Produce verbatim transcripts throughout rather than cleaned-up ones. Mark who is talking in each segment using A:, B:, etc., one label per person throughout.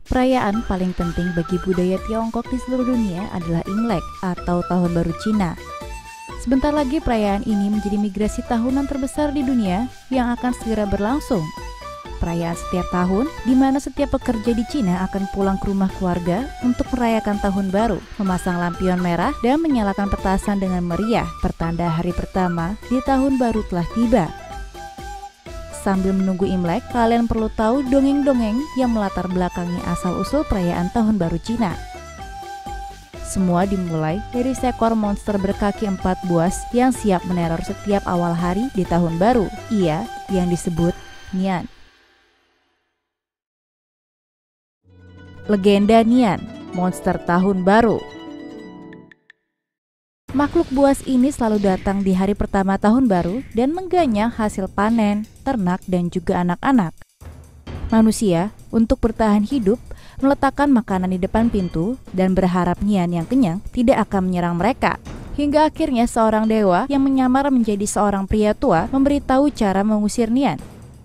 A: Perayaan paling penting bagi budaya Tiongkok di seluruh dunia adalah Imlek atau Tahun Baru Cina. Sebentar lagi perayaan ini menjadi migrasi tahunan terbesar di dunia yang akan segera berlangsung. Perayaan setiap tahun di mana setiap pekerja di Cina akan pulang ke rumah keluarga untuk merayakan Tahun Baru, memasang lampion merah dan menyalakan petasan dengan meriah, pertanda hari pertama di Tahun Baru telah tiba. Sambil menunggu Imlek, kalian perlu tahu dongeng-dongeng yang melatar belakangi asal-usul perayaan Tahun Baru Cina. Semua dimulai dari seekor monster berkaki empat buas yang siap meneror setiap awal hari di Tahun Baru. Ia yang disebut Nian. Legenda Nian, monster Tahun Baru. Makhluk buas ini selalu datang di hari pertama Tahun Baru dan mengganyang hasil panen, ternak, dan juga anak-anak. Manusia, untuk bertahan hidup, meletakkan makanan di depan pintu dan berharap Nian yang kenyang tidak akan menyerang mereka. Hingga akhirnya seorang dewa yang menyamar menjadi seorang pria tua memberitahu cara mengusir Nian.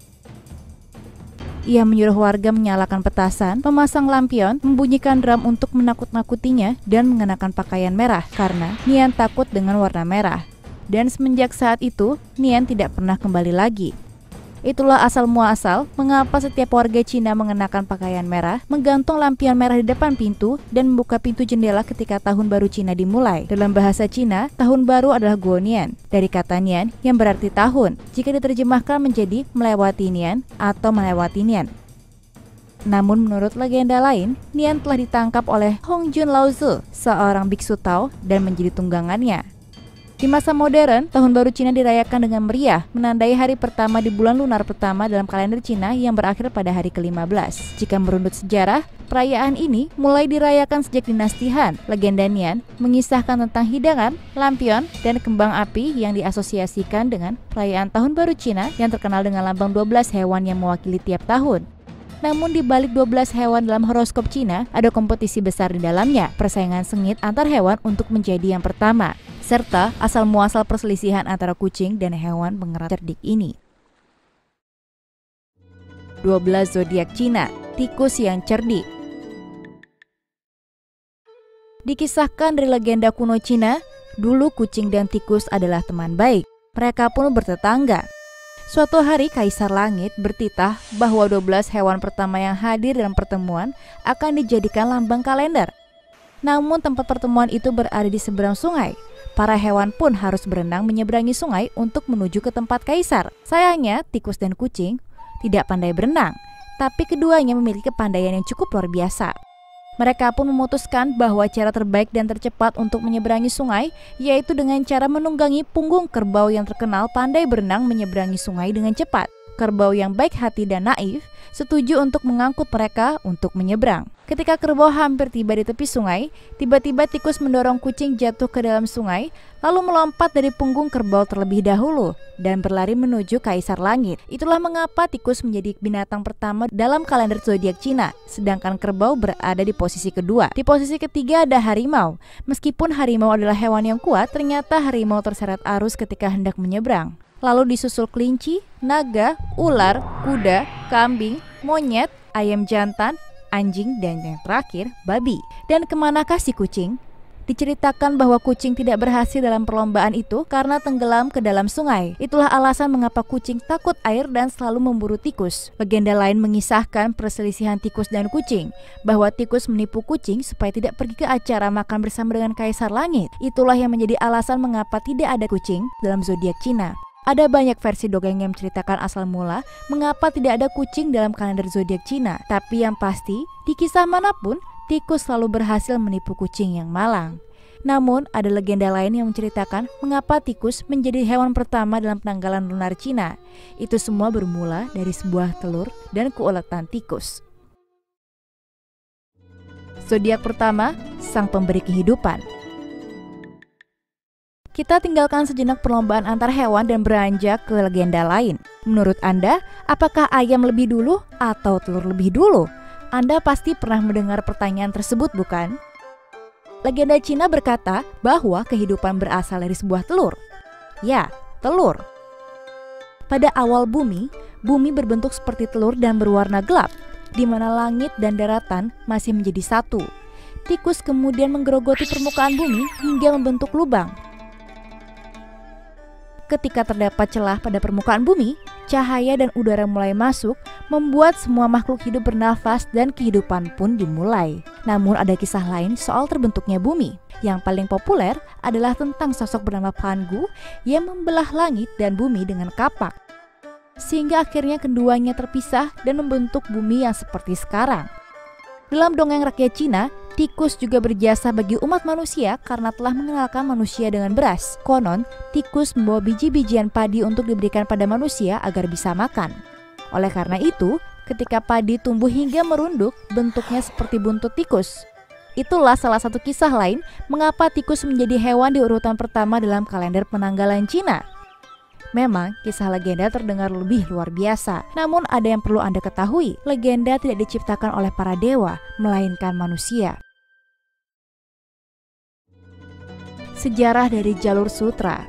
A: Ia menyuruh warga menyalakan petasan, memasang lampion, membunyikan drum untuk menakut-nakutinya, dan mengenakan pakaian merah karena Nian takut dengan warna merah. Dan semenjak saat itu, Nian tidak pernah kembali lagi. Itulah asal muasal mengapa setiap warga Cina mengenakan pakaian merah, menggantung lampion merah di depan pintu, dan membuka pintu jendela ketika Tahun Baru Cina dimulai. Dalam bahasa Cina, Tahun Baru adalah Guonian, dari kata Nian yang berarti tahun, jika diterjemahkan menjadi melewati Nian atau melewati Nian. Namun menurut legenda lain, Nian telah ditangkap oleh Hongjun Laozi, seorang biksu Tao, dan menjadi tunggangannya. Di masa modern, Tahun Baru Cina dirayakan dengan meriah, menandai hari pertama di bulan lunar pertama dalam kalender Cina yang berakhir pada hari kelima belas. Jika merunut sejarah, perayaan ini mulai dirayakan sejak dinasti Han. Legenda Nian mengisahkan tentang hidangan, lampion, dan kembang api yang diasosiasikan dengan perayaan Tahun Baru Cina yang terkenal dengan lambang dua belas hewan yang mewakili tiap tahun. Namun di balik dua belas hewan dalam horoskop Cina, ada kompetisi besar di dalamnya, persaingan sengit antar hewan untuk menjadi yang pertama, serta asal-muasal perselisihan antara kucing dan hewan pengerat cerdik ini. dua belas zodiak Cina, tikus yang cerdik. Dikisahkan dari legenda kuno Cina, dulu kucing dan tikus adalah teman baik. Mereka pun bertetangga. Suatu hari Kaisar Langit bertitah bahwa dua belas hewan pertama yang hadir dalam pertemuan akan dijadikan lambang kalender. Namun tempat pertemuan itu berada di seberang sungai. Para hewan pun harus berenang menyeberangi sungai untuk menuju ke tempat Kaisar. Sayangnya tikus dan kucing tidak pandai berenang, tapi keduanya memiliki kepandaian yang cukup luar biasa. Mereka pun memutuskan bahwa cara terbaik dan tercepat untuk menyeberangi sungai yaitu dengan cara menunggangi punggung kerbau yang terkenal pandai berenang menyeberangi sungai dengan cepat. Kerbau yang baik hati dan naif setuju untuk mengangkut mereka untuk menyeberang. Ketika kerbau hampir tiba di tepi sungai, tiba-tiba tikus mendorong kucing jatuh ke dalam sungai, lalu melompat dari punggung kerbau terlebih dahulu dan berlari menuju Kaisar Langit. Itulah mengapa tikus menjadi binatang pertama dalam kalender zodiak Cina, sedangkan kerbau berada di posisi kedua. Di posisi ketiga ada harimau. Meskipun harimau adalah hewan yang kuat, ternyata harimau terseret arus ketika hendak menyeberang. Lalu disusul kelinci, naga, ular, kuda, kambing, monyet, ayam jantan, anjing, dan yang terakhir, babi. Dan kemanakah si kucing? Diceritakan bahwa kucing tidak berhasil dalam perlombaan itu karena tenggelam ke dalam sungai. Itulah alasan mengapa kucing takut air dan selalu memburu tikus. Legenda lain mengisahkan perselisihan tikus dan kucing, bahwa tikus menipu kucing supaya tidak pergi ke acara makan bersama dengan Kaisar Langit. Itulah yang menjadi alasan mengapa tidak ada kucing dalam zodiak Cina. Ada banyak versi dongeng yang menceritakan asal mula mengapa tidak ada kucing dalam kalender zodiak Cina. Tapi yang pasti, di kisah manapun, tikus selalu berhasil menipu kucing yang malang. Namun, ada legenda lain yang menceritakan mengapa tikus menjadi hewan pertama dalam penanggalan lunar Cina. Itu semua bermula dari sebuah telur dan keuletan tikus. Zodiak pertama, sang pemberi kehidupan. Kita tinggalkan sejenak perlombaan antar hewan dan beranjak ke legenda lain. Menurut Anda, apakah ayam lebih dulu atau telur lebih dulu? Anda pasti pernah mendengar pertanyaan tersebut, bukan? Legenda Cina berkata bahwa kehidupan berasal dari sebuah telur. Ya, telur. Pada awal bumi, bumi berbentuk seperti telur dan berwarna gelap. di mana langit dan daratan masih menjadi satu. Tikus kemudian menggerogoti permukaan bumi hingga membentuk lubang. Ketika terdapat celah pada permukaan bumi, cahaya dan udara mulai masuk, membuat semua makhluk hidup bernafas dan kehidupan pun dimulai. Namun ada kisah lain soal terbentuknya bumi. Yang paling populer adalah tentang sosok bernama Pangu yang membelah langit dan bumi dengan kapak, sehingga akhirnya keduanya terpisah dan membentuk bumi yang seperti sekarang. Dalam dongeng rakyat Cina, tikus juga berjasa bagi umat manusia karena telah mengenalkan manusia dengan beras. Konon, tikus membawa biji-bijian padi untuk diberikan pada manusia agar bisa makan. Oleh karena itu, ketika padi tumbuh hingga merunduk, bentuknya seperti buntut tikus. Itulah salah satu kisah lain mengapa tikus menjadi hewan di urutan pertama dalam kalender penanggalan Cina. Memang, kisah legenda terdengar lebih luar biasa. Namun ada yang perlu Anda ketahui, legenda tidak diciptakan oleh para dewa, melainkan manusia. Sejarah dari jalur sutra.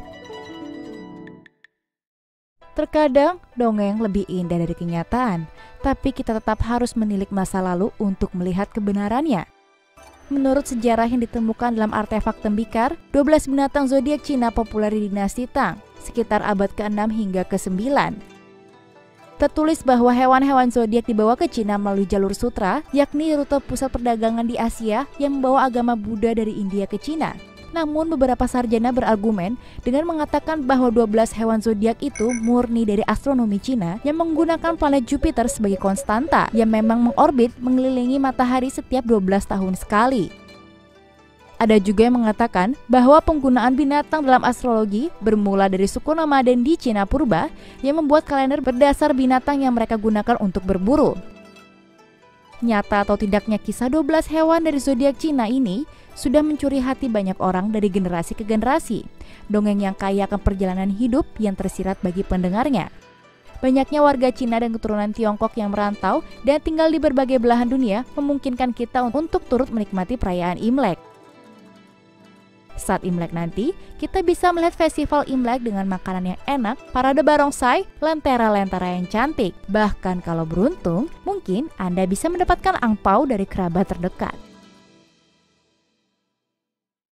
A: Terkadang, dongeng lebih indah dari kenyataan, tapi kita tetap harus menilik masa lalu untuk melihat kebenarannya. Menurut sejarah yang ditemukan dalam artefak tembikar, dua belas binatang zodiak Cina populer di dinasti Tang, sekitar abad keenam hingga kesembilan. Tertulis bahwa hewan-hewan zodiak dibawa ke Cina melalui jalur sutra, yakni rute pusat perdagangan di Asia yang membawa agama Buddha dari India ke Cina. Namun beberapa sarjana berargumen dengan mengatakan bahwa dua belas hewan zodiak itu murni dari astronomi Cina yang menggunakan planet Jupiter sebagai konstanta yang memang mengorbit mengelilingi matahari setiap dua belas tahun sekali. Ada juga yang mengatakan bahwa penggunaan binatang dalam astrologi bermula dari suku nomaden di Cina purba yang membuat kalender berdasar binatang yang mereka gunakan untuk berburu. Nyata atau tidaknya kisah dua belas hewan dari zodiak Cina ini sudah mencuri hati banyak orang dari generasi ke generasi. Dongeng yang kaya akan perjalanan hidup yang tersirat bagi pendengarnya. Banyaknya warga Cina dan keturunan Tiongkok yang merantau dan tinggal di berbagai belahan dunia memungkinkan kita untuk turut menikmati perayaan Imlek. Saat Imlek nanti, kita bisa melihat festival Imlek dengan makanan yang enak, parade barongsai, lentera-lentera yang cantik. Bahkan kalau beruntung, mungkin Anda bisa mendapatkan angpau dari kerabat terdekat.